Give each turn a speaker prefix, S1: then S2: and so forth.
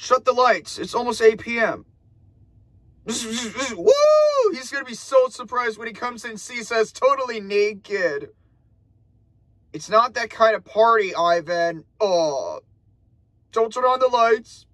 S1: Shut the lights. It's almost 8 p.m. Woo! He's gonna be so surprised when he comes in and sees us totally naked. It's not that kind of party, Ivan. Oh. Don't turn on the lights.